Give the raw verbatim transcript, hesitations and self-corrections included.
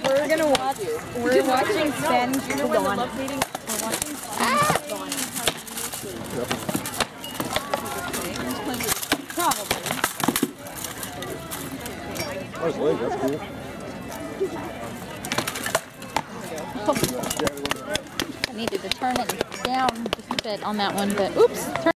we're gonna watch. We're watching Sven Dawn. We're watching Sven Dawn. Probably. Nice leg, that's cool. I needed to turn it down just a bit on that one, but oops. Turn